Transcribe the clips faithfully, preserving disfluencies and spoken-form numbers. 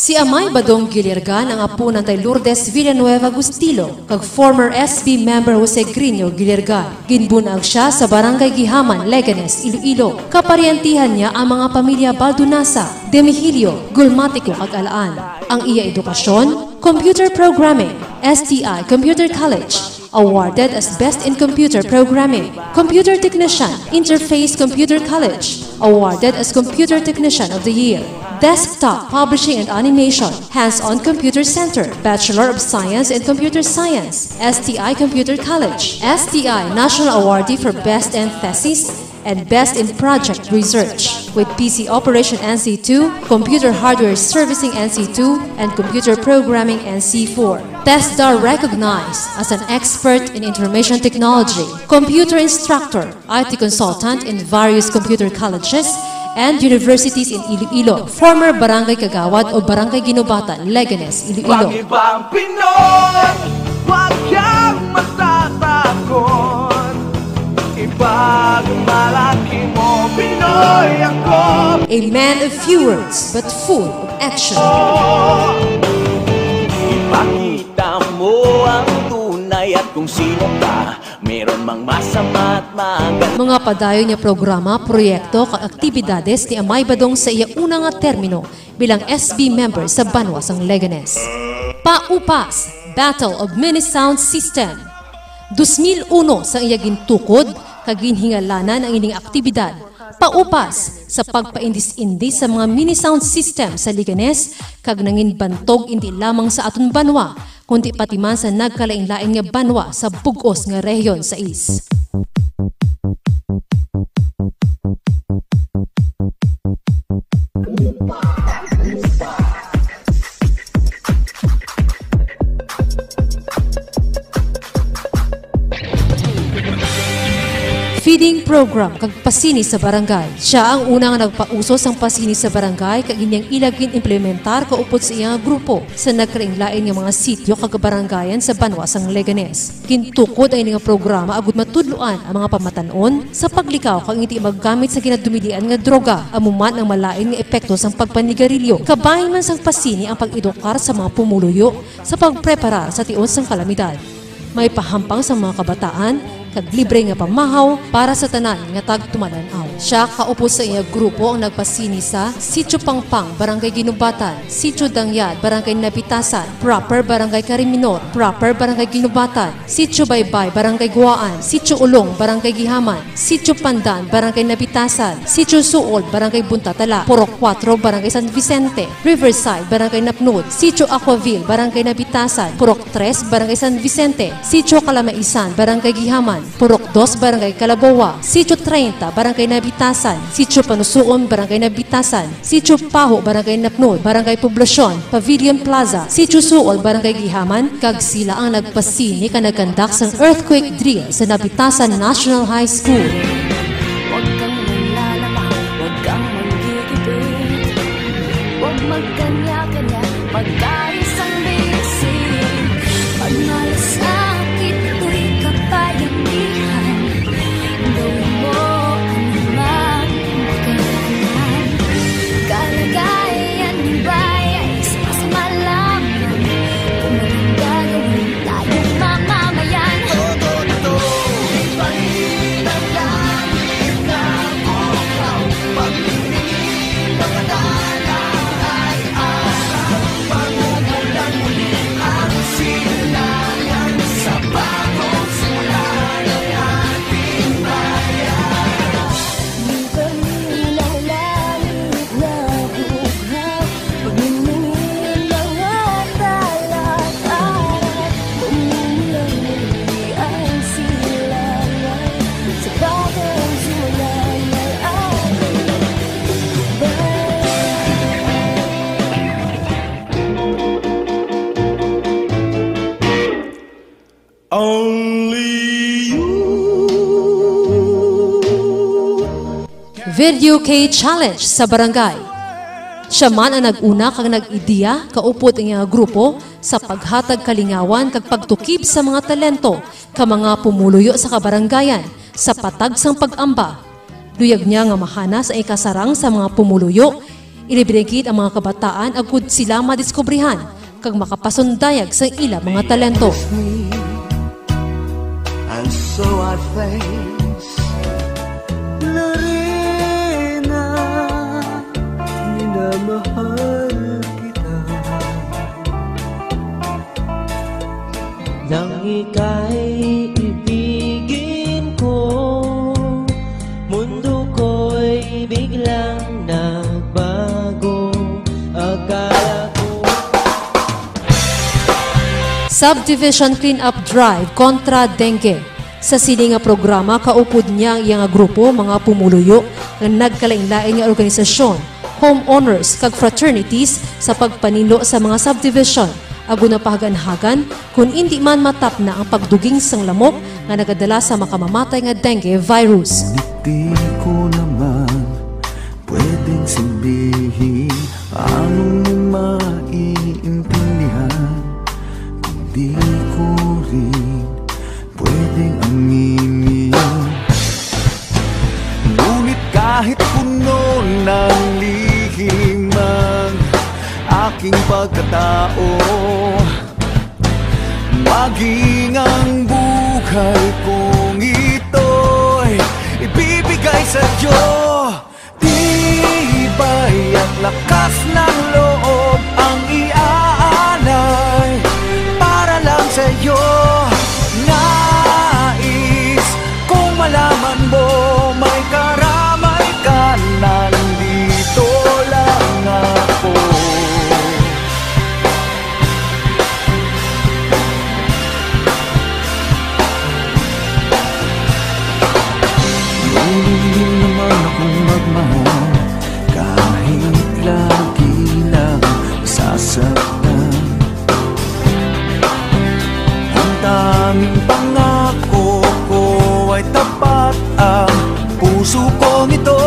Si Amay Badong Gilirgan ang apo ng tay Lourdes Villanueva Gustilo, kag former S B member Jose Grino Gilirgan. Ginbunag siya sa Barangay Gihaman, Leganes, Iloilo. Kapariantihan niya ang mga pamilya Baldunasa, Demihilio, Gulmatico kag Alaan. Ang iya edukasyon, computer programming, S T I Computer College, awarded as Best in Computer Programming. Computer Technician, Interface Computer College, awarded as Computer Technician of the Year. Desktop Publishing and Animation, Hands-on Computer Center, Bachelor of Science in Computer Science, S T I Computer College, S T I National Awardee for Best in Thesis and Best in Project Research, with P C Operation N C two, Computer Hardware Servicing N C two, and Computer Programming N C four. TESDA recognized as an expert in information technology, computer instructor, I T consultant in various computer colleges and universities in Iloilo, former Barangay Kagawad o Barangay Ginubatan, Leganes, Iloilo. Wag ibang Pinoy, wag kang matatakot. Ibang malaki mo, Pinoy ako. A man of few words, but full of action. Ipakita mo ang tunay at kung sino ka. Meron mang masama at maganda. Mga padayon niya programa, proyekto, kag aktibidades ni Amay Badong sa iya unang nga termino bilang S B member sa Banwasang Leganes. Paupas, Battle of Mini Sound System. two thousand one sa iya gintukod kag ginhingalanan ang ining aktibidad. Paupas sa pagpaindis-indis sa mga mini sound system sa Leganes kag nangin bantog hindi lamang sa aton banwa kundi pati man sa nagkalain-lain nga banwa sa bug-os nga rehiyon sa is. Feeding program kag pasini sa barangay. Siya ang unang nagpauso sang pasini sa barangay kag inyang ilagin implementar kaupod sa iyang grupo sa nagkaraing-lain nga mga sityo kag barangayan sa Banwasang Leganes. Kintukod ay nga programa agud matudloan ang mga pamatanon sa paglikaw kag hindi maggamit sa ginadumilian nga droga amuman ang malain nga epekto sang pagpanigarilyo. Kabahin man sang pasini ang pag-edukar sa mga pumuluyo sa pagpreparar sa tios sang kalamidad. May pahampang sa mga kabataan kag libre nga pamahaw para sa tanan nga tagtumalanaw. Siya kaupo sa iya grupo ang nagpasini sa Sitio Pangpang, Barangay Ginubatan, Sitio Dangyad, Barangay Napitasan, Proper Barangay Kariminor, Proper Barangay Ginubatan, Sitio Baybay, Barangay Guaan, Sitio Ulong, Barangay Gihaman, Sitio Pandan, Barangay Napitasan, Sitio Suol, Barangay Buntatala, Purok four, Barangay San Vicente, Riverside, Barangay Napnud, Sitio Aquaville, Barangay Napitasan, Purok three, Barangay San Vicente, Sitio Kalamaisan, Barangay Gihaman, Purok two, Barangay Calaboa, Sitio thirty, Barangay Nabitasan, Sitio Panusuon, Barangay Nabitasan, Sitio Paho, Barangay Napnud, Barangay Poblasyon, Pavilion Plaza, Sitio Suol, Barangay Gihaman, kag sila ang nagpasini ka nagkandak sang earthquake drill sa Nabitasan National High School. Huwag kang manlalama, huwag kang manggigipit, huwag magkanya-kanya, magdayos ang bisig, pag malasakit, ito'y kapayanihan, gawin mo anumang makailangan, kalagayan ng bayan, sama-sama lamang, kung anong gagawin tayong mamamayan. Todo-todo, ipahinan lang na bukaw, pag-ibig mga dala ay araw, pagmumulan muli ang silangan sa bagong simula ng ating bayan. Di ba nilalangit na buhaw, pagmumulan at talat-arat, bumulang muli ang silangan sa bagong simula ng ating bayan. Only you. Video K Challenge sa barangay. Siya man ang nag-una kag nag-ideya kaupod ang iyang grupo sa paghatag kalingawan kag pagtukib sa mga talento ka mga pumuluyo sa kabarangayan sa patag sang pag-amba. Luyag niya nga mahana sa ikasarang sa mga pumuluyo, Ilibinigid ang mga kabataan agud sila madiskubrihan kag makapasundayag sa ilang mga talento. And so I face Larina, minamahal kita. Nang ika'y ibigin ko, mundo ko'y biglang nagbago. Akala ko Subdivision Cleanup Drive kontra dengue. Sa sini nga programa, kaupod niya ang iyang grupo, mga pumuluyo nga nagkalain-lain nga organisasyon, homeowners kag fraternities sa pagpanilo sa mga subdivision. Ago na pahagan-hagan kung hindi man matap na ang pagduging sang lamok nga nagadala sa makamamatay nga dengue virus. Di ko naman pwedeng sabihin ang maiintindihan. Di ko rin pwedeng aminin. Ngunit kahit puno ng lihim ang aking pagkatao, maging ang buhay kong ito'y ibibigay sa'yo. Tibay at lakas ng loob ang iaalay para lang sa'yo. Nais kung malaman mo may karamay ka, nandito lang ako. Hindi naman akong magmahal kahit lagi lang sasaktan. Ang tanging pangako ko ay tapat, ang puso kong ito.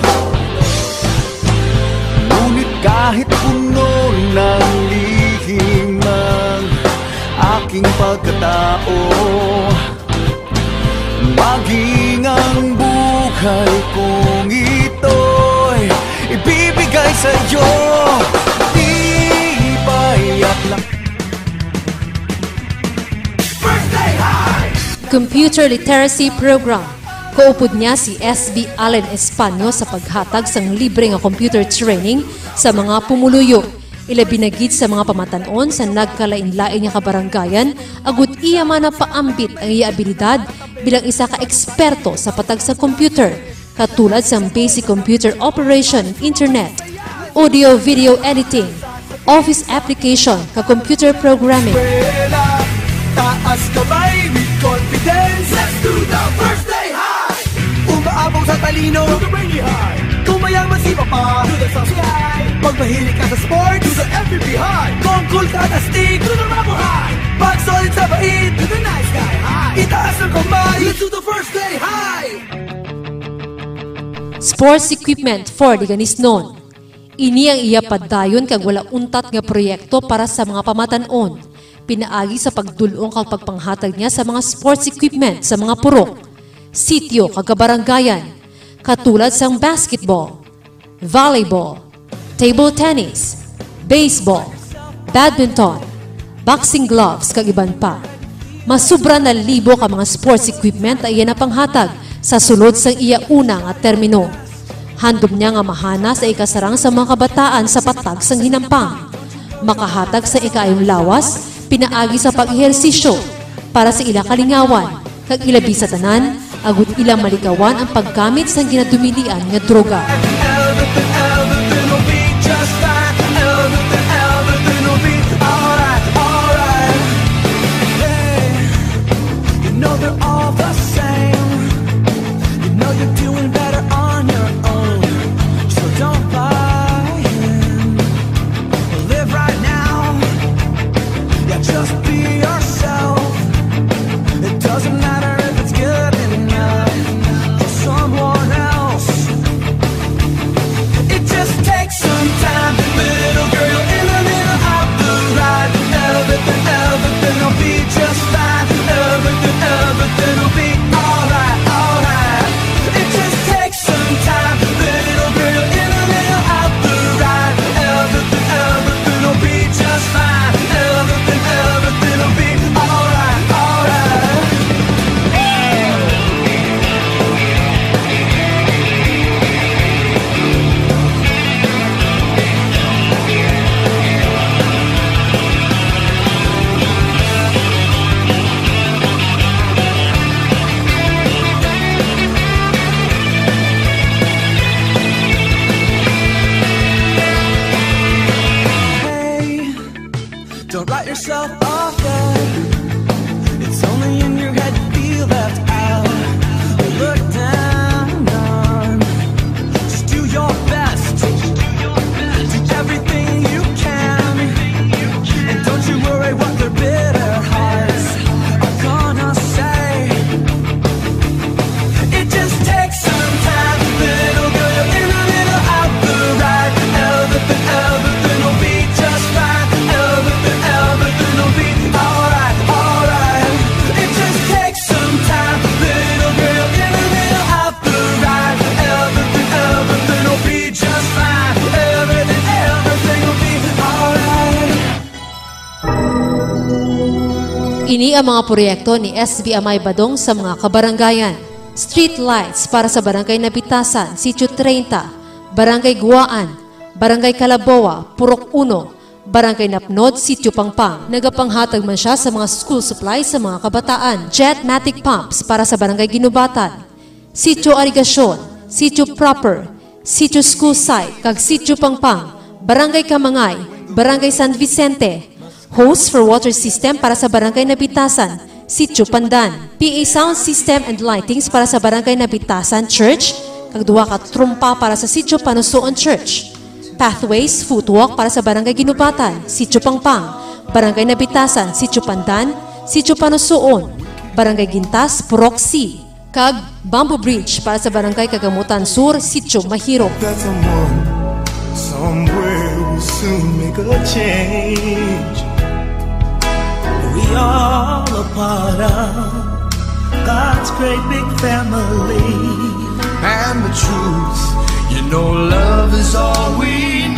Ngunit kahit puno ng lihim ang aking pagkatao, maging ang buhay kong ito'y ibibigay sa'yo. Tibay at lakas. Computer Literacy Program. Kaupod niya si S B Allen Espanyo sa paghatag sang libre nga computer training sa mga pumuluyo. Ilabinagid sa mga pamatanon sa nagkalain-lain nga kabarangayan, agud iya man na paambit ang iya abilidad bilang isa ka eksperto sa patag sa computer, katulad sa basic computer operation and internet, audio video editing, office application, ka computer programming. Taas kamay with confidence, let's do the first day high. Umaabong sa talino, do the brainy high. Kung mayaman si Papa, do the saucy high. Pag mahilig ka sa sports, do the M V P high. Kung cool ka at astig, do the Rambo high. Pag solid sa bait, do the nice guy high. Itaas ng kamay, let's do the first day high. Sports equipment for the Ganisnon. Ini ang iya padayon kag wala untat nga proyekto para sa mga pamatanon. Pinaagi sa pagdulong kag pagpanghatag niya sa mga sports equipment sa mga purok, sityo kag kabarangayan, katulad sang basketball, volleyball, table tennis, baseball, badminton, boxing gloves kag iban pa. Masubra na libo ka mga sports equipment ay iya na panghatag sa sulod sang iya una nga termino. Handom niya nga mahana sa ikasarang sa mga kabataan sa patag sang hinampang. Makahatag sa ikaayong lawas, pinaagi sa pag-ehersisyo para sa ila kalingawan, kag ilabi sa tanan, agud ilang malikawan ang paggamit sa ginadumilian nga droga. Kini ang mga proyekto ni S B Amay Badong sa mga kabarangayan. Street lights para sa Barangay Nabitasan, Sitio thirty, Barangay Guaan, Barangay Calaboa, Purok one, Barangay Napnod, Sitio Pangpang. Nagapanghatag man siya sa mga school supplies sa mga kabataan. Jetmatic pumps para sa Barangay Ginubatan, Sitio Arigasyon, Sitio Proper, Sitio School Site, kag Sitio Pangpang, Barangay Kamangay, Barangay San Vicente. Hose for water system para sa Barangay Nabitasan, Sitio Pandan. P A sound system and lightings para sa Barangay Nabitasan Church, kag duha ka trumpa para sa Sitio Panusuon Church. Pathways, footwalk para sa Barangay Ginubatan, Sitio Pangpang, Barangay Nabitasan, Sitio Pandan, Sitio Panusuon, Barangay Gintas, Purok C. Kag bamboo bridge para sa Barangay Kagamutan Sur, Sitio Mahiro. That someone somewhere will soon make a change. We are a part of God's great big family. And the truth, you know, love is all we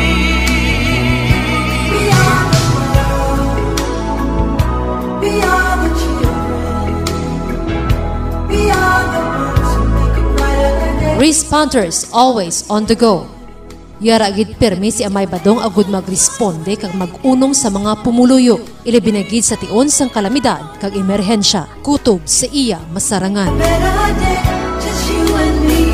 need. We are the world. We are the children. We are the ones who make a brighter day. Responders always on the go. Yara gid permi si Amay Badong agud magresponde kag mag-unong sa mga pumuluyo. Ilabinagid sa tion sang kalamidad kag emerhensya. Kutob sa iya masarangan. Better day, just you and me.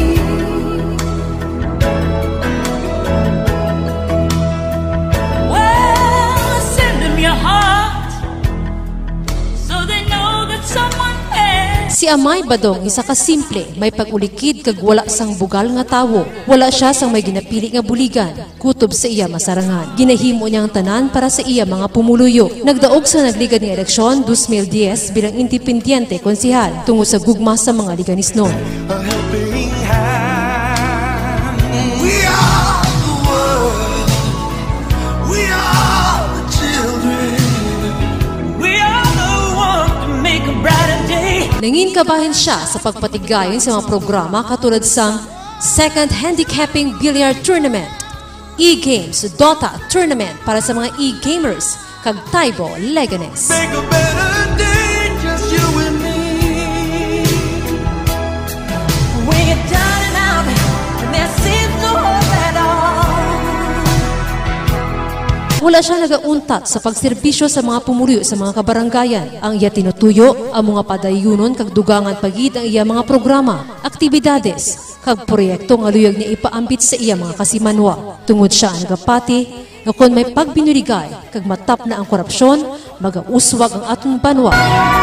Well, send them your heart so they know that someone cares. Si Amay Badong isa ka simple, may pag-ulikid kag wala sang bugal nga tawo. Wala siya sang may ginapili nga buligan. Kutob sa iya masarangan. Ginahimo niya ang tanan para sa iya mga pumuluyo. Nagdaog sa nagligad nga eleksyon twenty ten bilang independyente konsehal tungod sa gugma sa mga liganisnon. A helping hand. We are the world. We are the children. We are the ones to make a brighter day. Nangin kabahin siya sa pagpatigayon sa mga programa katulad sang Second Handicapping Billiard Tournament, E-Games Dota Tournament para sa mga e-gamers, kag Taibo Leganes. Make a better day, just you and me. When you're down and out, and there seems no hope at all. Wala siya nagauntat sa pagserbisyo sa mga pumuluyo sa mga kabarangayan. Ang iya tinutuyo, ang mga padayunon kag dugangan pagid ang iya mga programa, aktibidades, kag proyekto nga luyag niya ipaambit sa iya mga kasimanwa. Tungod siya ang nagapati, nga kung may pagbinurigay, kag matap na ang korupsyon, magauswag ang atong banwa.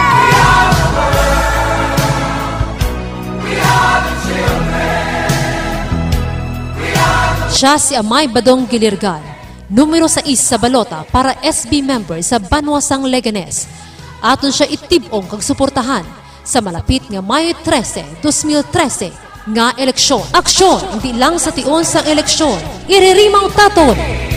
Siya si Amay Badong Gilirgal, numero six sa balota para S B member sa Banwasang Leganes. Aton siya itibong kag suportahan sa malapit nga Mayo thirteen, twenty thirteen nga eleksyon. Aksyon, hindi lang sa tion sang eleksyon. Iririmang taton!